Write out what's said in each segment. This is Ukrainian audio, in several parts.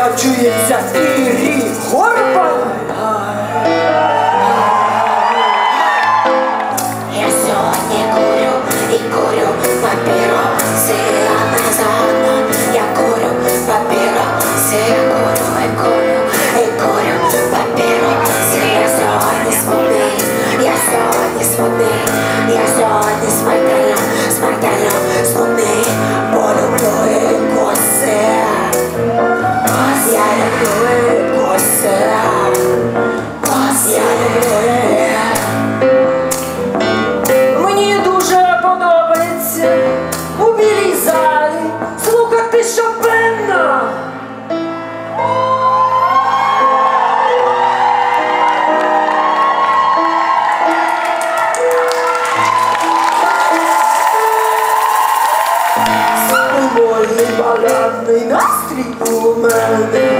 чується Ірі Горба. Я сьогодні курю і курю папіроси, а не заодно я курю папіроси, я курю і курю і курю папіроси. Я сьогодні смутний, я сьогодні смутний, я сьогодні смертельно смутний, бо люблю і коси. Я люблю і коси, я люблю. Мені дуже подобається у білій залі слухати Шопена. Свободний баладний настрій у мене.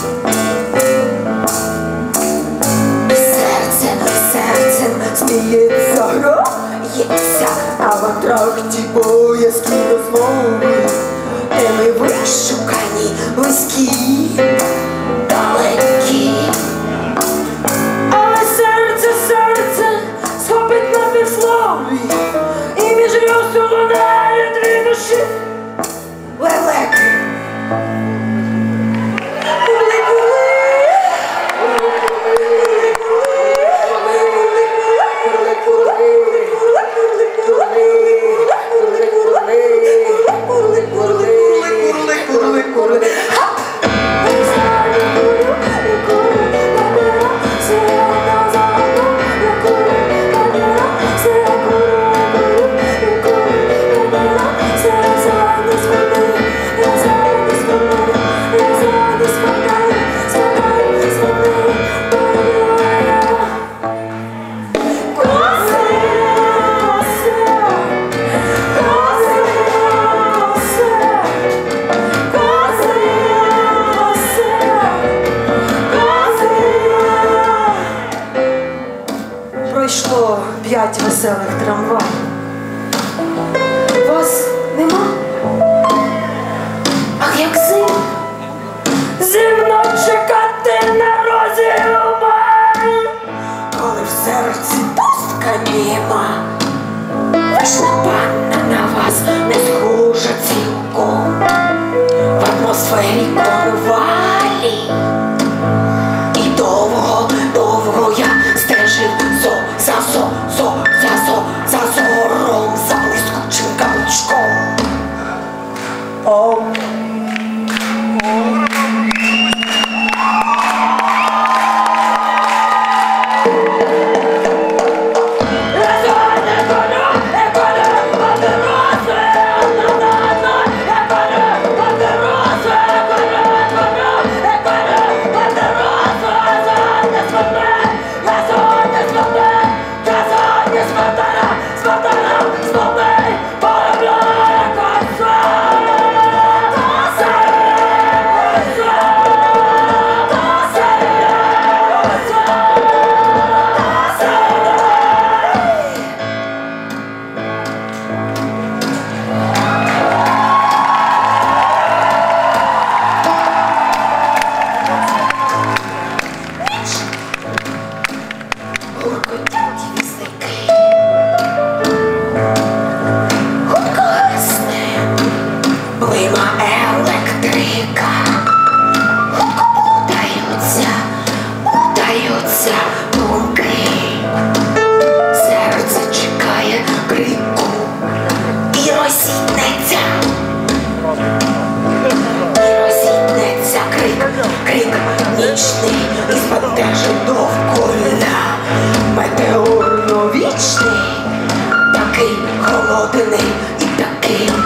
Серцем Сміється, грається, а в антракті боязкі розмови. теми вишукані, близькі, далекі. Але серце схопить на півслові, і між рюсту лунає дві душі. Лелеки. Пройшло 5 веселих трамваїв. Вас нема? Ах, як зимно. Зимно чекати на розі у май, Коли в серці пустка німа, вишна панна на вас не схожа цілком. В атмосфері конвалі. І довго я стежив за зором, за блискучим каблучком. Крик нічний і збентежить довкола. Метеорно вічний, такий холодний і такий